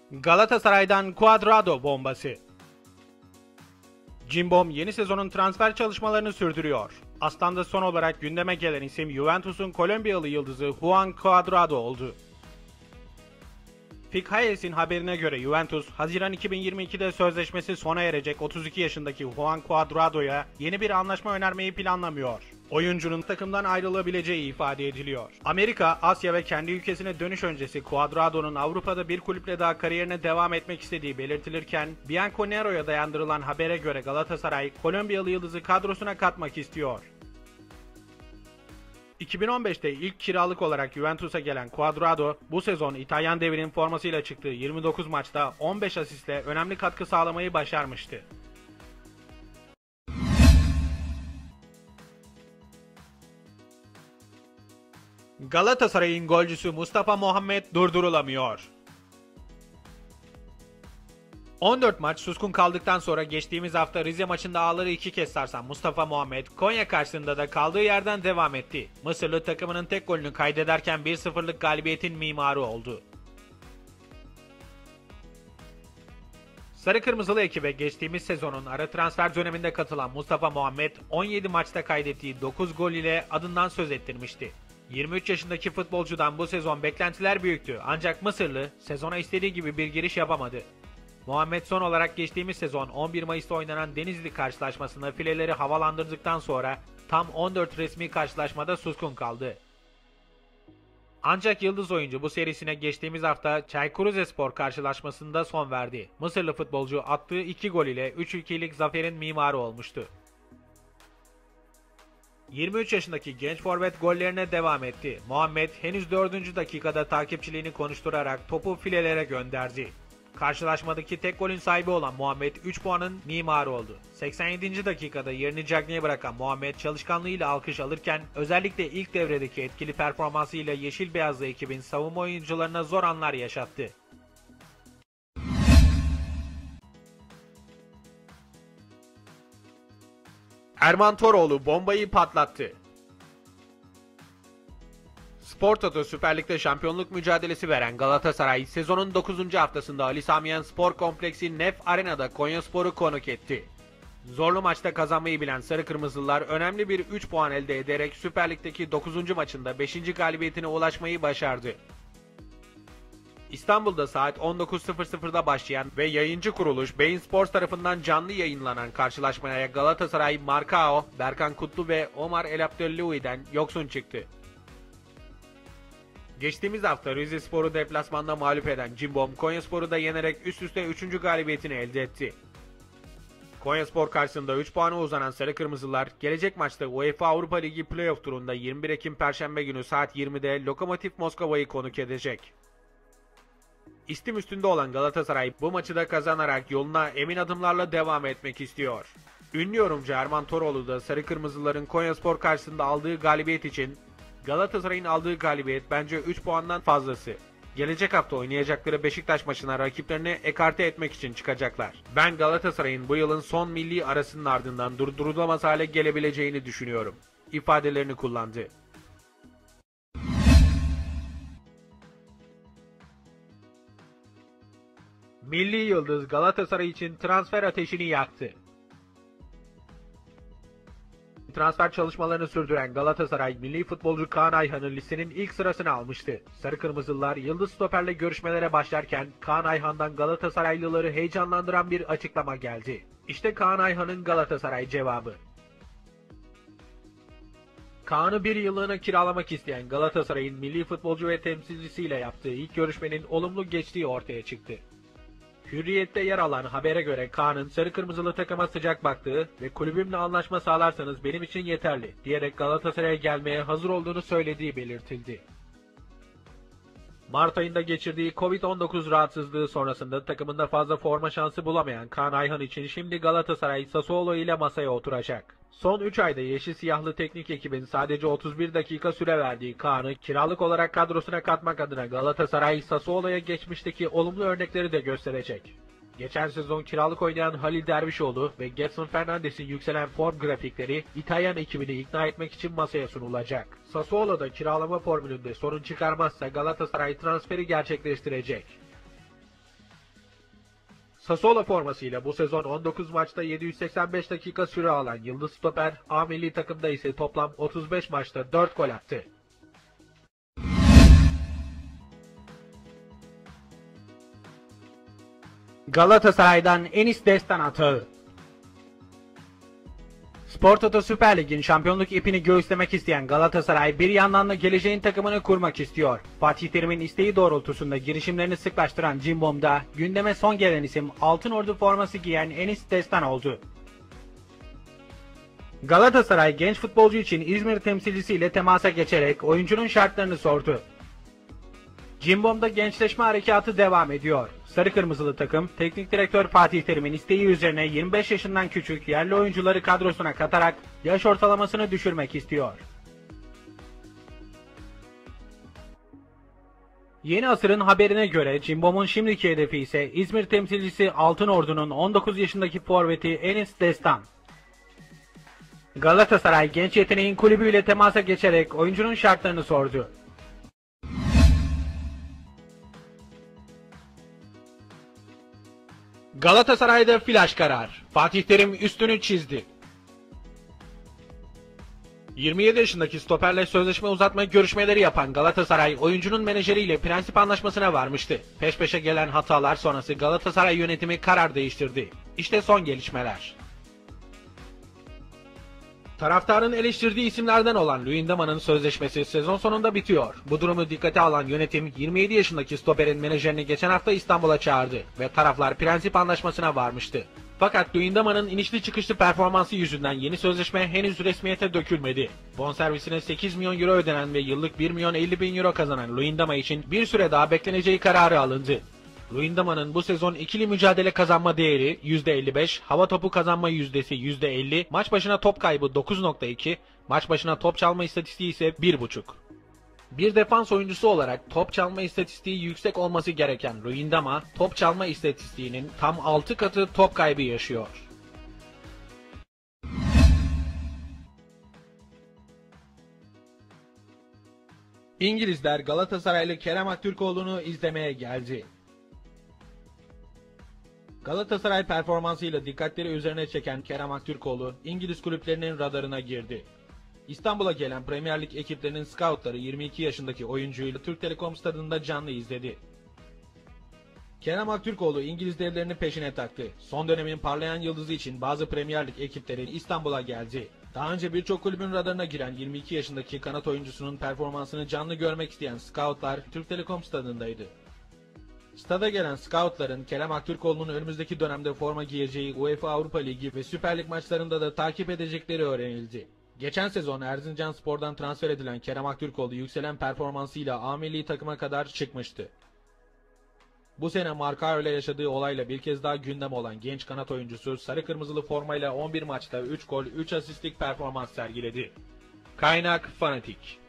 Galatasaray'dan Cuadrado bombası. Cimbom yeni sezonun transfer çalışmalarını sürdürüyor. Aslan'da son olarak gündeme gelen isim Juventus'un Kolombiyalı yıldızı Juan Cuadrado oldu. FIC Hayes'in haberine göre Juventus, Haziran 2022'de sözleşmesi sona erecek 32 yaşındaki Juan Cuadrado'ya yeni bir anlaşma önermeyi planlamıyor. Oyuncunun takımdan ayrılabileceği ifade ediliyor. Amerika, Asya ve kendi ülkesine dönüş öncesi Cuadrado'nun Avrupa'da bir kulüple daha kariyerine devam etmek istediği belirtilirken, Bianconero'ya dayandırılan habere göre Galatasaray, Kolombiyalı yıldızı kadrosuna katmak istiyor. 2015'te ilk kiralık olarak Juventus'a gelen Cuadrado, bu sezon İtalyan devinin formasıyla çıktığı 29 maçta 15 asistle önemli katkı sağlamayı başarmıştı. Galatasaray'ın golcüsü Mustafa Muhammed durdurulamıyor. 14 maç suskun kaldıktan sonra geçtiğimiz hafta Rize maçında ağları 2 kez sarsan Mustafa Muhammed, Konya karşısında da kaldığı yerden devam etti. Mısırlı takımının tek golünü kaydederken 1-0'lık galibiyetin mimarı oldu. Sarı Kırmızılı ekibe geçtiğimiz sezonun ara transfer döneminde katılan Mustafa Muhammed, 17 maçta kaydettiği 9 gol ile adından söz ettirmişti. 23 yaşındaki futbolcudan bu sezon beklentiler büyüktü, ancak Mısırlı sezona istediği gibi bir giriş yapamadı. Muhammed son olarak geçtiğimiz sezon 11 Mayıs'ta oynanan Denizli karşılaşmasında fileleri havalandırdıktan sonra tam 14 resmi karşılaşmada suskun kaldı. Ancak yıldız oyuncu bu serisine geçtiğimiz hafta Çaykur Rizespor karşılaşmasında son verdi. Mısırlı futbolcu attığı 2 gol ile 3-2'lik zaferin mimarı olmuştu. 23 yaşındaki genç forvet gollerine devam etti. Muhammed henüz 4. dakikada takipçiliğini konuşturarak topu filelere gönderdi. Karşılaşmadaki tek golün sahibi olan Muhammed 3 puanın mimarı oldu. 87. dakikada yerini Cagney'e bırakan Muhammed çalışkanlığıyla alkış alırken özellikle ilk devredeki etkili performansıyla yeşil beyazlı ekibin savunma oyuncularına zor anlar yaşattı. Erman Toroğlu bombayı patlattı. Spor Toto Süper Lig'de şampiyonluk mücadelesi veren Galatasaray, sezonun 9. haftasında Ali Sami Yen Spor Kompleksi Nef Arena'da Konyaspor'u konuk etti. Zorlu maçta kazanmayı bilen Sarı Kırmızılılar önemli bir 3 puan elde ederek Süper Lig'deki 9. maçında 5. galibiyetine ulaşmayı başardı. İstanbul'da saat 19.00'da başlayan ve yayıncı kuruluş Bein Sports tarafından canlı yayınlanan karşılaşmaya Galatasaray, Marcao, Berkan Kutlu ve Omar El Abdelloui'den yoksun çıktı. Geçtiğimiz hafta Rizespor'u deplasmanda mağlup eden Cimbom, Konyaspor'u da yenerek üst üste 3. galibiyetini elde etti. Konyaspor karşısında 3 puana uzanan Sarı Kırmızılar, gelecek maçta UEFA Avrupa Ligi Playoff turunda 21 Ekim Perşembe günü saat 20'de Lokomotiv Moskova'yı konuk edecek. İstim üstünde olan Galatasaray bu maçı da kazanarak yoluna emin adımlarla devam etmek istiyor. Ünlü yorumcu Erman Toroğlu da Sarı Kırmızıların Konyaspor karşısında aldığı galibiyet için Galatasaray'ın aldığı galibiyet bence 3 puandan fazlası. Gelecek hafta oynayacakları Beşiktaş maçına rakiplerini ekarte etmek için çıkacaklar. Ben Galatasaray'ın bu yılın son milli arasının ardından durdurulamaz hale gelebileceğini düşünüyorum ifadelerini kullandı. Milli yıldız Galatasaray için transfer ateşini yaktı. Transfer çalışmalarını sürdüren Galatasaray, milli futbolcu Kaan Ayhan'ı listenin ilk sırasına almıştı. Sarı Kırmızılılar yıldız stoperle görüşmelere başlarken Kaan Ayhan'dan Galatasaraylıları heyecanlandıran bir açıklama geldi. İşte Kaan Ayhan'ın Galatasaray cevabı. Kaan'ı bir yıllığına kiralamak isteyen Galatasaray'ın milli futbolcu ve temsilcisiyle yaptığı ilk görüşmenin olumlu geçtiği ortaya çıktı. Hürriyet'te yer alan habere göre Kaan'ın Sarı Kırmızılı takıma sıcak baktığı ve kulübümle anlaşma sağlarsanız benim için yeterli diyerek Galatasaray'a gelmeye hazır olduğunu söylediği belirtildi. Mart ayında geçirdiği Covid-19 rahatsızlığı sonrasında takımında fazla forma şansı bulamayan Kaan Ayhan için şimdi Galatasaray Sassuolo ile masaya oturacak. Son 3 ayda yeşil siyahlı teknik ekibin sadece 31 dakika süre verdiği Kaan'ı kiralık olarak kadrosuna katmak adına Galatasaray Sassuolo'ya geçmişteki olumlu örnekleri de gösterecek. Geçen sezon kiralık oynayan Halil Dervişoğlu ve Gedson Fernandes'in yükselen form grafikleri İtalyan ekibini ikna etmek için masaya sunulacak. Sassuolo'da kiralama formülünde sorun çıkarmazsa Galatasaray transferi gerçekleştirecek. Sassuolo formasıyla bu sezon 19 maçta 785 dakika süre alan yıldız stoper, A milli takımda ise toplam 35 maçta 4 gol attı. Galatasaray'dan Enis Destan atağı. Spor Toto Süper Lig'in şampiyonluk ipini göğüslemek isteyen Galatasaray bir yandan da geleceğin takımını kurmak istiyor. Fatih Terim'in isteği doğrultusunda girişimlerini sıklaştıran Cimbom'da gündeme son gelen isim Altınordu forması giyen Enis Destan oldu. Galatasaray genç futbolcu için İzmir temsilcisiyle temasa geçerek oyuncunun şartlarını sordu. Cimbom'da gençleşme harekatı devam ediyor. Sarı Kırmızılı takım, teknik direktör Fatih Terim'in isteği üzerine 25 yaşından küçük yerli oyuncuları kadrosuna katarak yaş ortalamasını düşürmek istiyor. Yeni Asır'ın haberine göre Cimbom'un şimdiki hedefi ise İzmir temsilcisi Altınordu'nun 19 yaşındaki forveti Enis Destan. Galatasaray genç yeteneğin kulübüyle temasa geçerek oyuncunun şartlarını sordu. Galatasaray'da flash karar. Fatih Terim üstünü çizdi. 27 yaşındaki stoperle sözleşme uzatma görüşmeleri yapan Galatasaray, oyuncunun menajeriyle prensip anlaşmasına varmıştı. Peş peşe gelen hatalar sonrası Galatasaray yönetimi karar değiştirdi. İşte son gelişmeler. Taraftarın eleştirdiği isimlerden olan Luyendama'nın sözleşmesi sezon sonunda bitiyor. Bu durumu dikkate alan yönetim 27 yaşındaki stoperin menajerini geçen hafta İstanbul'a çağırdı ve taraflar prensip anlaşmasına varmıştı. Fakat Luyendama'nın inişli çıkışlı performansı yüzünden yeni sözleşme henüz resmiyete dökülmedi. Bonservisine 8 milyon euro ödenen ve yıllık 1 milyon 50 bin euro kazanan Luyendama için bir süre daha bekleneceği kararı alındı. Luyendama'nın bu sezon ikili mücadele kazanma değeri %55, hava topu kazanma yüzdesi %50, maç başına top kaybı 9.2, maç başına top çalma istatistiği ise 1.5. Bir defans oyuncusu olarak top çalma istatistiği yüksek olması gereken Luyendama, top çalma istatistiğinin tam 6 katı top kaybı yaşıyor. İngilizler Galatasaraylı Kerem Aktürkoğlu'nu izlemeye geldi. Galatasaray performansıyla dikkatleri üzerine çeken Kerem Aktürkoğlu, İngiliz kulüplerinin radarına girdi. İstanbul'a gelen Premier Lig ekiplerinin scoutları 22 yaşındaki oyuncuyu Türk Telekom stadında canlı izledi. Kerem Aktürkoğlu İngiliz devlerini peşine taktı. Son dönemin parlayan yıldızı için bazı Premier Lig ekipleri İstanbul'a geldi. Daha önce birçok kulübün radarına giren 22 yaşındaki kanat oyuncusunun performansını canlı görmek isteyen scoutlar Türk Telekom stadındaydı. Stada gelen scoutların Kerem Aktürkoğlu'nun önümüzdeki dönemde forma giyeceği UEFA Avrupa Ligi ve Süper Lig maçlarında da takip edecekleri öğrenildi. Geçen sezon Erzincanspor'dan transfer edilen Kerem Aktürkoğlu yükselen performansıyla A milli takıma kadar çıkmıştı. Bu sene Marka ile yaşadığı olayla bir kez daha gündem olan genç kanat oyuncusu sarı kırmızılı formayla 11 maçta 3 gol 3 asistlik performans sergiledi. Kaynak Fanatik.